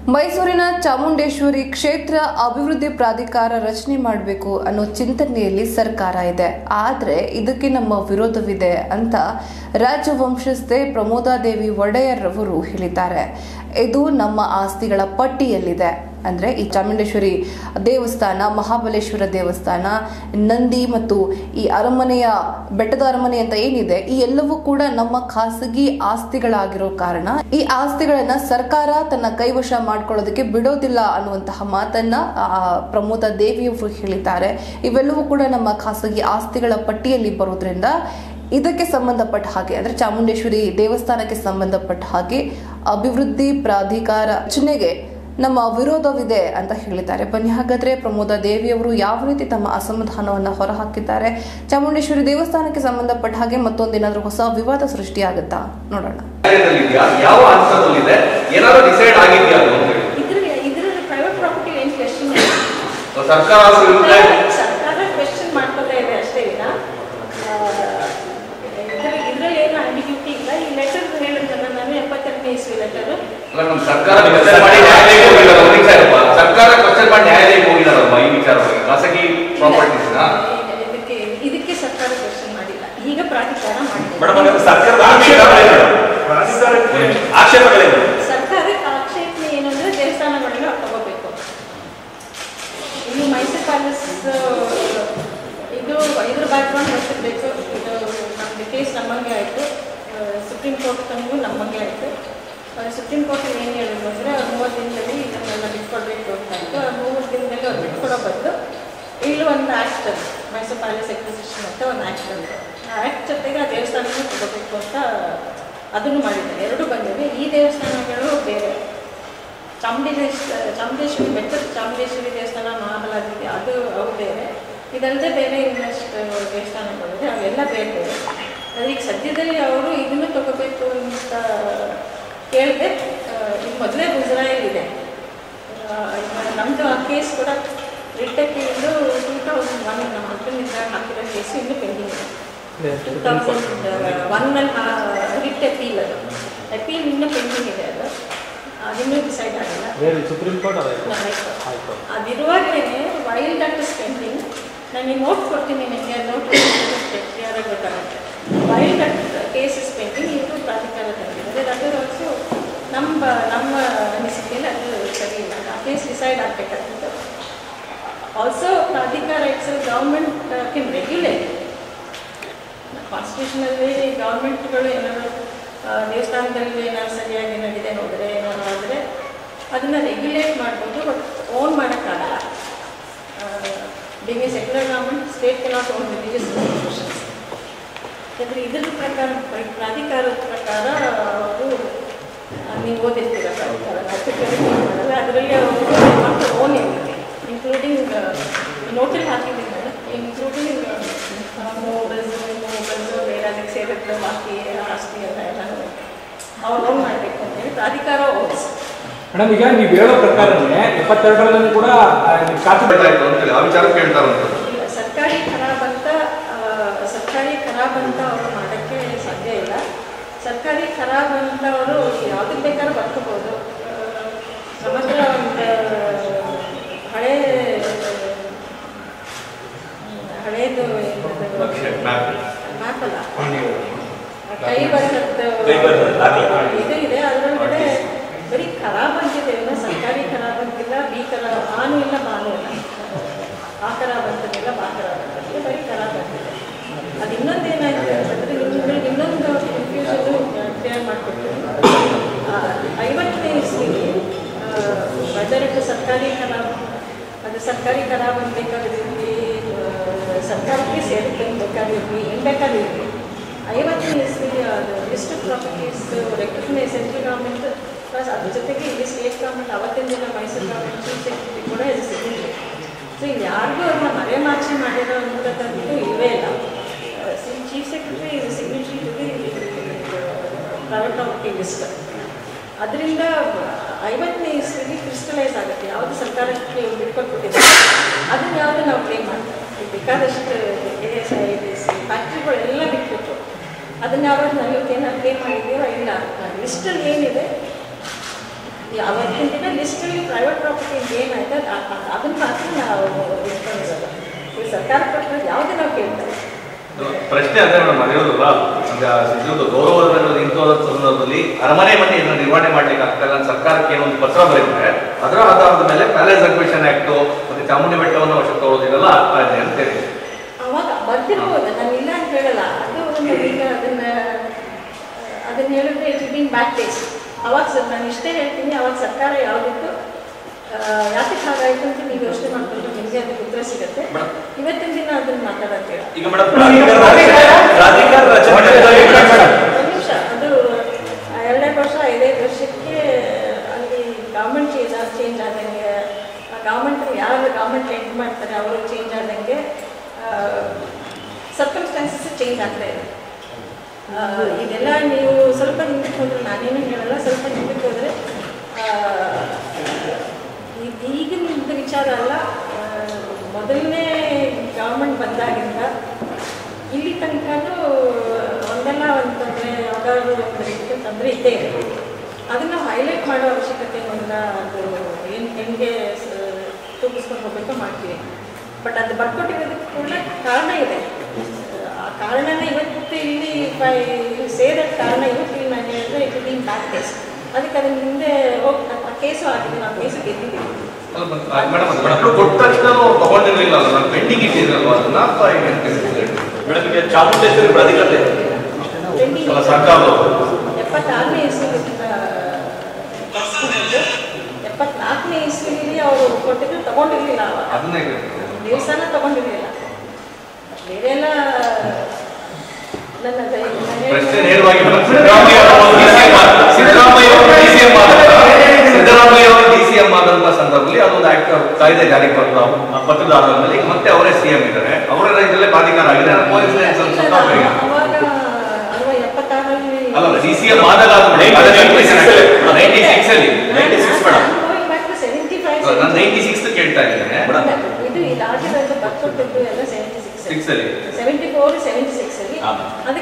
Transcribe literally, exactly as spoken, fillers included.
ಮೈಸೂರಿನ ಚಾಮುಂಡೇಶ್ವರಿ ಕ್ಷೇತ್ರ ಅಭಿವೃದ್ಧಿ ಪ್ರಾಧಿಕಾರ ರಚನೆ ಮಾಡಬೇಕು ಅನ್ನೋ ಚಿಂತನೆಯಲ್ಲಿ ಸರ್ಕಾರ ಇದೆ. ಆದರೆ ಇದಕ್ಕೆ ನಮ್ಮ ವಿರೋಧವಿದೆ ಅಂತ ರಾಜವಂಶಸ್ಥೆ ಪ್ರಮೋದಾದೇವಿ ಒಡೆಯರ್ ಅವರು ಹೇಳಿದ್ದಾರೆ. ಇದು ನಮ್ಮ ಆಸ್ತಿಗಳ ಪಟ್ಟಿಯಲ್ಲಿದೆ. ಅಂದರೆ ಈ ಚಾಮುಂಡೇಶ್ವರಿ ದೇವಸ್ಥಾನ, ಮಹಾಬಲೇಶ್ವರ ದೇವಸ್ಥಾನ, ನಂದಿ ಮತ್ತು ಈ ಅರಮನೆಯ ಬೆಟ್ಟದ ಅರಮನೆ ಅಂತ ಏನಿದೆ, ಈ ಎಲ್ಲವೂ ಕೂಡ ನಮ್ಮ ಖಾಸಗಿ ಆಸ್ತಿಗಳಾಗಿರೋ ಕಾರಣ ಈ ಆಸ್ತಿಗಳನ್ನ ಸರ್ಕಾರ ತನ್ನ ಕೈವಶ ಮಾಡ್ಕೊಳ್ಳೋದಕ್ಕೆ ಬಿಡೋದಿಲ್ಲ ಅನ್ನುವಂತಹ ಮಾತನ್ನ ಪ್ರಮೋದ ದೇವಿಯವರು ಹೇಳಿದ್ದಾರೆ. ಇವೆಲ್ಲವೂ ಕೂಡ ನಮ್ಮ ಖಾಸಗಿ ಆಸ್ತಿಗಳ ಪಟ್ಟಿಯಲ್ಲಿ ಬರೋದ್ರಿಂದ ಇದಕ್ಕೆ ಸಂಬಂಧಪಟ್ಟ ಹಾಗೆ ಅಂದ್ರೆ ಚಾಮುಂಡೇಶ್ವರಿ ದೇವಸ್ಥಾನಕ್ಕೆ ಸಂಬಂಧಪಟ್ಟ ಹಾಗೆ ಅಭಿವೃದ್ಧಿ ಪ್ರಾಧಿಕಾರ ರಚನೆಗೆ ನಮ್ಮ ವಿರೋಧವಿದೆ ಅಂತ ಹೇಳಿದ್ದಾರೆ. ಬನ್ನಿ ಹಾಗಾದ್ರೆ ಪ್ರಮೋದ ದೇವಿಯವರು ಯಾವ ರೀತಿ ತಮ್ಮ ಅಸಮಾಧಾನವನ್ನ ಹೊರಹಾಕಿದ್ದಾರೆ, ಚಾಮುಂಡೇಶ್ವರಿ ದೇವಸ್ಥಾನಕ್ಕೆ ಸಂಬಂಧಪಟ್ಟ ಹಾಗೆ ಮತ್ತೊಂದೇನಾದ್ರೂ ಹೊಸ ವಿವಾದ ಸೃಷ್ಟಿಯಾಗುತ್ತಾ ನೋಡೋಣ. ಯಾವ ಹಂತದಲ್ಲಿದೆ, ಏನಾದರೂ ಡಿಸೈಡ್ ಆಗಿದೆಯಾ? ಸರ್ಕಾರ ಸರ್ಕಾರ ಕ್ವೆಶ್ಚನ್ ಮಾಡ್ಕೊತಾ ಇದೆ ಅಷ್ಟೇ. ಇಲ್ಲ ಇದ್ರಲ್ಲಿ ಏನು ಅಂಬಿಗ್ಯೂಟಿ ಇಲ್ಲ. ಈ ಲೆಟರ್ ಹೇಳಿದ್ನಲ್ಲ ನಾನು, ಎಪ್ಪತ್ತೆರಡನೇ ಇಸ್ವಿ ಲೆಟರ್. ಸರ್ಕಾರ ಸರ್ಕಾರ ಕ್ವಶನ್ ಮಾಡಿ ನ್ಯಾಯಾಲಯಕ್ಕೆ ಹೋಗಿದಾರಲ್ವಾ ಈ ವಿಚಾರವಾಗಿ, ಖಾಸಗಿ ಪ್ರಾಪರ್ಟೀಸ್ ಇದಕ್ಕೆ ಇದಕ್ಕೆ ಸರ್ಕಾರ ಕ್ವಶನ್ ಮಾಡಿಲ್ಲ. ಈಗ ಪ್ರಾಧಿಕಾರ ಮಾಡಿದೆ. ಸರ್ಕಾರಕ್ಕೆ ಆಕ್ಷೇಪಣೆ ಏನಂದ್ರೆ ದೇವಸ್ಥಾನಗಳನ್ನ ತಗೋಬೇಕು. ಇಲ್ಲಿ ಮೈಸೂರು ಪ್ಯಾಲೇಸ್ ಇದು ಇದ್ರ ಬ್ಯಾಕ್ಗ್ರೌಂಡ್ ಗೊತ್ತಿರಬೇಕು. ಇದು ನಮ್ಮದು ಕೇಸ್ ನಮ್ಮಂಗೆ ಆಯಿತು, ಸುಪ್ರೀಂ ಕೋರ್ಟ್ ತನಗೂ ನಮ್ಮಂಗೆ ಆಯಿತು. ಸುಪ್ರೀಂ ಕೋರ್ಟ್ ಏನು ಹೇಳಿದ್ರು ಅಂದರೆ ಅವ್ರು ಮೂವತ್ತು ದಿನದಲ್ಲಿ ಇದನ್ನೆಲ್ಲ ಬಿಟ್ಕೊಡ್ಬೇಕು ಅಂತ ಆಯಿತು. ಆ ಮೂವತ್ತು ದಿನದಲ್ಲಿ ಅವ್ರು ಬಿಟ್ಕೊಡೋ ಬದಲು ಇಲ್ಲಿ ಒಂದು ಆ್ಯಕ್ಟ್ ಅದು, ಮೈಸೂರು ಪ್ಯಾಲೇಸ್ ಎಕ್ವಿಸಿಷನ್ ಅಂತ ಒಂದು ಆ್ಯಕ್ಟ್ ಬಂತು. ಆ ಆ್ಯಕ್ಟ್ ಜೊತೆಗೆ ಆ ದೇವಸ್ಥಾನನೂ ತಗೋಬೇಕು ಅಂತ ಅದನ್ನು ಮಾಡಿದ್ದಾರೆ. ಎರಡೂ ಬಂದಿವೆ. ಈ ದೇವಸ್ಥಾನಗಳು ಬೇರೆ, ಚಾಮುಂಡೇಶ್ವರಿ ಚಾಮುಂಡೇಶ್ವರಿ ಬೆಟ್ಟದ ಚಾಮುಂಡೇಶ್ವರಿ ದೇವಸ್ಥಾನ, ಮಹಾಬಲಾದೇವಿ ಅದು ಅವು ಬೇರೆ. ಇದಲ್ಲದೆ ಬೇರೆ ಇನ್ನಷ್ಟು ದೇವಸ್ಥಾನಗಳಿದೆ, ಅವೆಲ್ಲ ಬೇರೆ ಬೇರೆ. ಈಗ ಸದ್ಯದಲ್ಲಿ ಅವರು ಇದನ್ನು ತಗೋಬೇಕು ಅಂತ ಕೇಳಿದೆ. ಈಗ ಮೊದಲೇ ಗುಜರಾಯಿಲ್ ಇದೆ. ನಮ್ಮದು ಆ ಕೇಸ್ ಕೂಡ ರಿಟಕ್ಕೆ ಇದು ಟೂ ತೌಸಂಡ್ ಒನ್ ನಮ್ಮ ಹಸ್ಬೆಂಡಿಂದ ಹಾಕಿರೋ ಕೇಸು ಇನ್ನೂ ಪೆಂಡಿಂಗ್ ಇದೆ. ಟೂ ತೌಸಂಡ್ ಒನ್ನಲ್ಲಿ ರಿಟ್ ಅಪೀಲ್, ಅದು ಅಪೀಲ್ ಇನ್ನೂ ಪೆಂಡಿಂಗ್ ಇದೆ. ಅದು ಅದಿನ್ನೂ ಡಿಸೈಡ್ ಆಗಿಲ್ಲ. ಸುಪ್ರೀಂ ಕೋರ್ಟ್ ಅದಿರುವಾಗಲೇ ವೈಲ್ ದಟ್ ಇಸ್ ಪೆಂಡಿಂಗ್. ನನಗೆ ನೋಟ್ ಕೊಡ್ತೀನಿ, ನಿಮಗೆ ನೋಟ್ ಕ್ಲಿಯರಾಗಿ ಗೊತ್ತಾಗುತ್ತೆ. While that case is pending, ಇದು ಪ್ರಾಧಿಕಾರ ತಂದಿದ್ದಾರೆ. ದಟ್ ಇಸ್ ಆಲ್ಸೋ ನಮ್ಮ ನಮ್ಮ ಅನಿಸಿಕೆಯಲ್ಲಿ ಅದು ಸರಿ ಇಲ್ಲ. ಆ ಕೇಸ್ ಡಿಸೈಡ್ ಆಗಬೇಕಾಗಿತ್ತು. ಆಲ್ಸೋ ಪ್ರಾಧಿಕಾರ ಇಟ್ಸ್ ಗೌರ್ಮೆಂಟ್ ಕೆನ್ ರೆಗ್ಯುಲೇಟ್. ಕಾನ್ಸ್ಟಿಟ್ಯೂಷನಲ್ಲಿ ಗೌರ್ಮೆಂಟ್ಗಳು ಏನಾದರೂ ದೇವಸ್ಥಾನದಲ್ಲಿ ಏನಾದ್ರು ಸರಿಯಾಗಿ ನಡೀದೆ ನೋಡಿದ್ರೆ ಏನಾದ್ರು ಆದರೆ ಅದನ್ನು ರೆಗ್ಯುಲೇಟ್ ಮಾಡ್ಬೋದು, ಬಟ್ ಓನ್ ಮಾಡೋಕ್ಕಾಗಲ್ಲ. Being a secular government, state cannot own religious institutions. ಯಾಕಂದರೆ ಇದ್ರ ಪ್ರಕಾರ ಪ್ರಾಧಿಕಾರದ ಪ್ರಕಾರ ಅವರು ನೀವು ಓದಿರ್ತೀರ ಪ್ರಾಧಿಕಾರ ಮಾಡಲ್ಲ, ಅದರಲ್ಲಿ ಅವರು ಓನ್ ಇರುತ್ತೆ, ಇನ್ಕ್ಲೂಡಿಂಗ್ ನೋಟರಿ ಹಾಕಿದ್ದೀನಿ ನಾನು, ಇನ್ಕ್ಲೂಡಿಂಗ್ ಮೊಬೈಲ್ಸು ಮೊಬೈಲ್ಸು ಬೇರೆ ಅದಕ್ಕೆ ಸೇರುತ್ತೆ, ಬಾಕಿ ಆಸ್ತಿ ಎಲ್ಲ ಎಲ್ಲನೂ ಅವ್ರು ಓನ್ ಮಾಡಬೇಕು ಅಂತೇಳಿ ಪ್ರಾಧಿಕಾರ ಓದಿಸ್. ಮೇಡಮ್, ಈಗ ನೀವು ಹೇಳೋ ಪ್ರಕಾರನೇ ಎಪ್ಪತ್ತೆರಡರಲ್ಲಿ ಕೂಡ ಸರ್ಕಾರಿ ಖರಾಬ್ ಅಂತ ಸರ್ಕಾರಿ ಖರಾಬ್ ಅಂತ ಅವರು ಮಾಡೋಕ್ಕೆ ಸಾಧ್ಯ ಇಲ್ಲ. ಸರ್ಕಾರಿ ಖರಾಬ್ ಅಂತ ಅವರು ಯಾವುದಕ್ಕೆ ಬೇಕಾದ್ರೂ ಬರ್ಕೋಬೋದು. ಸಮಗ್ರ ಒಂದು ಹಳೇ ಹಳೇದು ಮ್ಯಾಪಲ್ಲ, ಕೈ ಬರ್ತದ್ದು ಇದು ಇದೆ. ಅದರೊಳಗಡೆ ಬರೀ ಖರಾಬ್ ಅಂತಿದೆ, ಸರ್ಕಾರಿ ಖರಾಬ್ ಅಂತಿಲ್ಲ, ಬಿ ಖರಾಬ್ ಆನು ಇಲ್ಲ ಬಾನು ಇಲ್ಲ, ಆ ಖರಾಬ್ ಅಂತದಿಲ್ಲ, ಬಾ ಖರಾಬ್ ಅಂತದಿಲ್ಲ, ಬರೀ ಖರಾಬ್ ಅಂತಿದೆ. ಅದು ಇನ್ನೊಂದೇನಾಯ್ತು ಅಂತಂದರೆ ನಿಮ್ಗಳಿಗೆ ಇನ್ನೊಂದು ಕನ್ಫ್ಯೂಷನ್ನು ಕ್ಲಿಯರ್ ಮಾಡಿಕೊಡ್ತೀನಿ. ಐವತ್ತನೇ ಇಸ್ವಿಲಿ ಬಜೆಟ್ ಸರ್ಕಾರಿ ಖರಾಬ್, ಅದು ಸರ್ಕಾರಿ ಖರಾಬ್ ಅಂತ ಬೇಕಾಗಿರಲಿ, ಸರ್ಕಾರಕ್ಕೆ ಸೇರುತ್ತೆ ಬೇಕಾಗಿರಲಿ, ಏನು ಬೇಕಾಗಿರಲಿ, ಐವತ್ತನೇ ಇಸ್ವಿಲಿ ಅದು list of properties recognise central government plus ಅದ್ರ ಜೊತೆಗೆ ಇಲ್ಲಿ ಸ್ಟೇಟ್ ಗೌರ್ಮೆಂಟ್ ಅವತ್ತಿನ ದಿನ ಮೈಸೂರು ಗೌರ್ಮೆಂಟ್ ಚೀಫ್ ಸೆಕ್ರೆಟರಿ ಕೂಡ ಇದು ಸಿಗ್ನೇಚರ್. ಸೊ ಇಲ್ಲಿ ಯಾರಿಗೂ ಅದನ್ನ ಮರೆಮಾಚಿ ಮಾಡಿರೋ ಅಂಥದ್ದು ಇಲ್ಲವೇ ಇಲ್ಲ. ಚೀಫ್ ಸೆಕ್ರೆಟರಿ ಇದು ಸಿಗ್ನೇಚರಿ ಜೊತೆ ಪ್ರೈವೇಟ್ ಪ್ರಾಪರ್ಟಿ ಲಿಸ್ಟ್. ಅದರಿಂದ ಐವತ್ತನೇ ಇಸ್ವಿಲಿ ಕ್ರಿಸ್ಟಲೈಸ್ ಆಗುತ್ತೆ ಯಾವುದು ಸರ್ಕಾರಕ್ಕೆ ಬಿಟ್ಕೊಟ್ಬಿಟ್ಟಿದೆ, ಅದನ್ನ ಯಾವುದು ನಾವು ಕ್ಲೇಮ್ ಮಾಡ್ತೀವಿ. ಬೇಕಾದಷ್ಟು K S I D C ಫ್ಯಾಕ್ಟ್ರಿಗಳೆಲ್ಲ ಬಿಟ್ಬಿಟ್ಟು ಅದನ್ನ ಯಾವಾಗ ನಾವು ಇವತ್ತೇನಾದ್ರು ಕ್ಲೇಮ್ ಮಾಡಿದ್ದೀವೋ ಇಲ್ಲ. ಲಿಸ್ಟಲ್ಲಿ ಏನಿದೆ ಅವತ್ತಿನ ದಿನ ಲಿಸ್ಟಲ್ಲಿ ಪ್ರೈವೇಟ್ ಪ್ರಾಪರ್ಟಿ ಏನಾಯ್ತು ಅದನ್ನ ಮಾತ್ರ ನಾವು ಇಟ್ಕೊಂಡಿರೋದು. ಈ ಸರ್ಕಾರ ಕೊಟ್ಟರೆ ಯಾವುದೇ ನಾವು ಕೇಳ್ತಾರೆ. ಪ್ರಶ್ನೆ ಅದೇ ಮೇಡಮ್ ಅದಿರೋದಲ್ಲ, ಇದ್ರದ್ದು ಗೌರವದ ಇಂಥದ ಸಂದರ್ಭದಲ್ಲಿ ಅರಮನೆ ಮನೆ ಇದನ್ನು ನಿರ್ವಹಣೆ ಮಾಡ್ಲಿಕ್ಕೆ ಆಗ್ತಾಯಿಲ್ಲ ಸರ್ಕಾರಕ್ಕೆ ಏನೊಂದು ಪತ್ರ ಬರೀತಾರೆ, ಅದರ ಆಧಾರದ ಮೇಲೆ ಪ್ಯಾಲೇಸ್ ಅಕ್ವಿಷನ್ ಆಕ್ಟ್ ಮತ್ತೆ ಚಾಮುಂಡಿ ಬೆಟ್ಟವನ್ನು ವಶಕ್ಕೆ ತಗೊಳ್ಳೋದು ಇದೆಲ್ಲ ಆಗ್ತಾ ಇದೆ ಅಂತ ಹೇಳಿ ಅವಾಗ ಬರ್ತಿರ್ಬೋದು, ನಾನು ಇಲ್ಲ ಅಂತ ಹೇಳಲ್ಲ. ಅದು ಒಂದು ಈಗ ಅದನ್ನ ಅದನ್ನ ಹೇಳಿದ್ರೆ ಇಟ್ ಬೀನ್ ಬ್ಯಾಕ್ ಟೇಸ್ಟ್. ಅವಾಗ ಸರ್ ನಾನು ಇಷ್ಟೇ ಹೇಳ್ತೀನಿ, ಅವಾಗ ಸರ್ಕಾರ ಯಾವುದಕ್ಕೂ ಯಾಕೆ ಹಾಗಾಯ್ತು ಅಂತ ನೀವು ಯೋಚನೆ ಮಾಡ್ಕೊಂಡು ನಿಮಗೆ ಅದಕ್ಕೆ ಉತ್ತರ ಸಿಗುತ್ತೆ. ಇವತ್ತಿನ ದಿನ ಅದನ್ನ ಮಾತಾಡೋಕ್ಕೆ ಈಗ ಮೇಡಮ್ ನಿಮಿಷ ಅದು ಎರಡೆರಡು ವರ್ಷ ಐದೈದು ವರ್ಷಕ್ಕೆ ಅಲ್ಲಿ ಗೌರ್ಮೆಂಟ್ ಚೇಂಜ್ ಚೇಂಜ್ ಆದಂಗೆ, ಗೌರ್ಮೆಂಟ್ ಯಾರು ಗೌರ್ಮೆಂಟ್ ಎಂಟ್ ಮಾಡ್ತಾರೆ ಅವರು ಚೇಂಜ್ ಆದಂಗೆ ಸರ್ಕಮ್ಸ್ಟಾನ್ಸಸ್ ಚೇಂಜ್ ಆಗ್ತಾ ಇದೆ. ಇದೆಲ್ಲ ನೀವು ಸ್ವಲ್ಪ ಹಿಂದಕ್ಕೆ ಹೋದ್ರೆ, ನಾನೇನು ಹೇಳಲ್ಲ, ಸ್ವಲ್ಪ ಹಿಂದಕ್ಕೆ ಹೋದರೆ ಈಗಿನ ವಿಚಾರ ಅಲ್ಲ, ಮೊದಲನೇ ಗೌರ್ಮೆಂಟ್ ಬಂದಾಗಿಂದ ಇಲ್ಲಿ ತನಕನೂ ಒಂದಲ್ಲ ಒಂದು ತೊಂದರೆ, ಯಾವುದಾದ್ರು ಒಂದು ರೀತಿಯ ತೊಂದರೆ ಇದ್ದೇ ಇದೆ. ಅದನ್ನು ಹೈಲೈಟ್ ಮಾಡೋ ಅವಶ್ಯಕತೆ ಇಲ್ಲ. ಅದು ಏನು ಹೆಂಗೆ ತೂಗಿಸ್ಕೊಂಡು ಹೋಗ್ಬೇಕು ಮಾಡ್ತೀವಿ. ಬಟ್ ಅದು ಬರ್ಕೊಟ್ಟಿರೋದಕ್ಕೆ ಕೂಡ ಕಾರಣ ಇದೆ. ಆ ಕಾರಣನ ಇವತ್ತು ಇಲ್ಲಿ ಸೇರೋಕ್ಕೆ ಕಾರಣ ಇವತ್ತು ಇಲ್ಲಿ ನಾನು ಹೇಳಿದ್ರೆ ಇಟ್ ಬೀನ್ ಬ್ಯಾಕ್ ಟೇಸ್ಟ್. ಅದಕ್ಕೆ ಅದನ್ನ ಹಿಂದೆ ಹೋಗಿ ಕೇಸು ಆಗಿದೆ, ನಾವು ಕೇಸು ಗೆದ್ದಿದ್ದೀವಿ. ಮೇಡಮ್ ಕೊಟ್ಟ ತಕ್ಷಣ ತಗೊಂಡಿರಲಿಲ್ಲ, ನಾನು ಪೆಂಡಿಂಗ್ ಇಟ್ಟಿರಲ್ವ ಅದನ್ನ ಮೇಡಮ್ ಈಗ ಚಾಮುಂಡೇಶ್ವರಿ ಪ್ರಾಧಿಕಾರತೆ ಸರ್ಕಾರ ಎಪ್ಪತ್ತಾರನೇ ಇಸ್ವಿಯಿಂದ ಎಪ್ಪತ್ನಾಲ್ಕನೇ ಇಸ್ವಿಲಿ ಅವರು ಕೊಟ್ಟಿದ್ದು ತಗೊಂಡಿರ್ಲಿಲ್ಲ. ಅದನ್ನೇ ದೇವಸ್ಥಾನ ತಗೊಂಡಿರ್ಲಿಲ್ಲ, ಬೇರೆ ಎಲ್ಲ ನನ್ನ ಪ್ರಶ್ನೆ ನೇರವಾಗಿ ಸಿದ್ದರಾಮಯ್ಯ ಸಿದ್ದರಾಮಯ್ಯ ಅವರು ಡಿ ಸಿ ಎಂ ಆದಂತಹ ಸಂದರ್ಭದಲ್ಲಿ ಅದೊಂದು ಆಕ್ಟ್ ಕಾಯ್ದೆ ಜಾರಿಗೆ ಬಂದ ಪತ್ರದ ಆಧಾರದ ಮೇಲೆ ಈಗ ಮತ್ತೆ ಅವರೇ ಸಿ ಎಂ ಇದ್ದಾರೆ, ಅವರ ಇದರಲ್ಲೇ ಪ್ರಾಧಿಕಾರ ಆಗಿದೆ. ಅಲ್ಲ ಡಿ ಸಿ ಎಂ ಆದಾಗ ನೈಂಟಿ ಸಿಕ್ಸ್ ಅಲ್ಲಿ ನೈಂಟಿ ಸಿಕ್ಸ್ ಮೇಡಮ್ ನಾನು ನೈಂಟಿ ಸಿಕ್ಸ್ ಕೇಳ್ತಾ ಇದ್ದೇನೆ. ಇದು ಈ ರಾಜ್ಯದಲ್ಲಿ ಬರ್ಕೊಟ್ಟಿದ್ದು ಎಲ್ಲ ಸೆವೆಂಟಿ ಸಿಕ್ಸ್ ಸಿಕ್ಸ್ ಅಲ್ಲಿ ಸೆವೆಂಟಿ ಫೋರ್ ಸೆವೆಂಟಿ ಸಿಕ್ಸ್ ಅಲ್ಲಿ